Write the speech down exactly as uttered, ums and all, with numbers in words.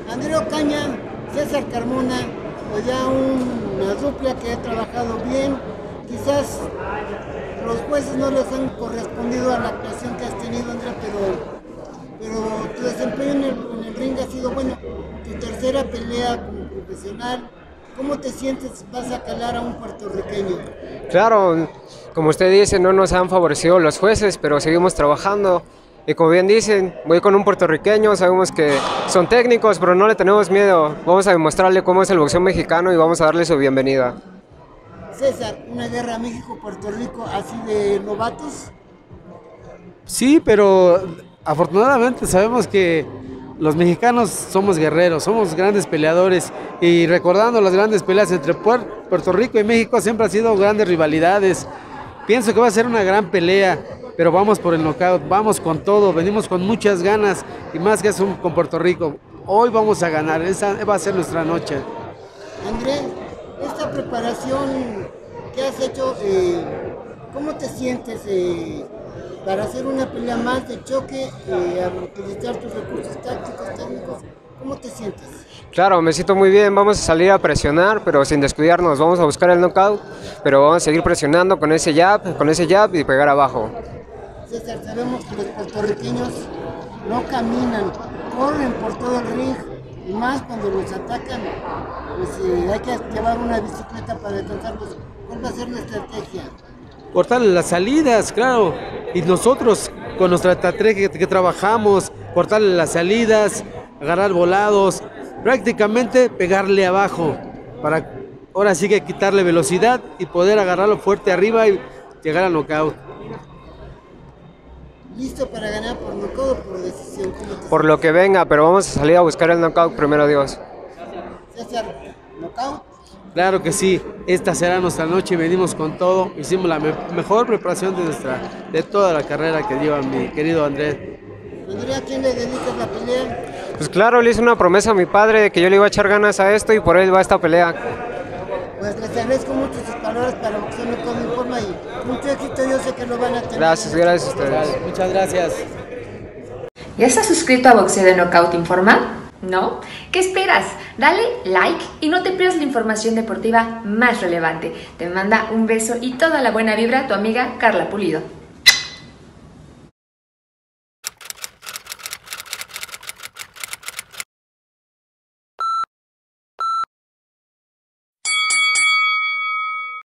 André Ocaña, César Carmona, pues ya un- una dupla que ha trabajado bien. Quizás los jueces no les han correspondido a la actuación que has tenido, André, pero, pero tu desempeño en el, en el ring ha sido bueno. Tu tercera pelea como profesional, ¿cómo te sientes? Vas a calar a un puertorriqueño. Claro, como usted dice, no nos han favorecido los jueces, pero seguimos trabajando. Y como bien dicen, voy con un puertorriqueño, sabemos que son técnicos, pero no le tenemos miedo. Vamos a demostrarle cómo es el boxeo mexicano y vamos a darle su bienvenida. César, una guerra México-Puerto Rico así de novatos. Sí, pero afortunadamente sabemos que los mexicanos somos guerreros, somos grandes peleadores y recordando las grandes peleas entre Puer- Puerto Rico y México siempre han sido grandes rivalidades. Pienso que va a ser una gran pelea, pero vamos por el knockout, vamos con todo, venimos con muchas ganas y más que es un- con Puerto Rico. Hoy vamos a ganar, esa va a ser nuestra noche. André, esta preparación que has hecho, eh, ¿cómo te sientes eh, para hacer una pelea más de choque, eh, a utilizar tus recursos tácticos, técnicos? ¿Cómo te sientes? Claro, me siento muy bien, vamos a salir a presionar, pero sin descuidarnos, vamos a buscar el knockout, pero vamos a seguir presionando con ese jab, con ese jab y pegar abajo. César, sabemos que los puertorriqueños no caminan, corren por todo el ring y más cuando los atacan, pues eh, hay que llevar una bicicleta para alcanzarlos. ¿Cuál va a ser la estrategia? Cortarle las salidas, claro, y nosotros con nuestra estrategia que, que trabajamos, cortarle las salidas, agarrar volados, prácticamente pegarle abajo, para ahora sí que quitarle velocidad y poder agarrarlo fuerte arriba y llegar al knockout. ¿Listo para ganar por nocaut o por decisión? ¿Cómo te Por lo que venga, pero vamos a salir a buscar el knockout primero Dios. sientes? César, nocaut. Claro que sí, esta será nuestra noche y venimos con todo, hicimos la me- mejor preparación de nuestra, de toda la carrera que lleva mi querido Andrés. Andrea, ¿a quién le dedicas la pelea? Pues claro, le hice una promesa a mi padre de que yo le iba a echar ganas a esto y por él va esta pelea. Pues les agradezco mucho sus palabras para Boxeo Nocaut Informa y mucho éxito, yo sé que lo van a tener. Gracias, gracias a ustedes. Vale, muchas gracias. ¿Ya estás suscrito a Boxeo de Knockout Informa? ¿No? ¿Qué esperas? Dale like y no te pierdas la información deportiva más relevante. Te manda un beso y toda la buena vibra tu amiga Carla Pulido.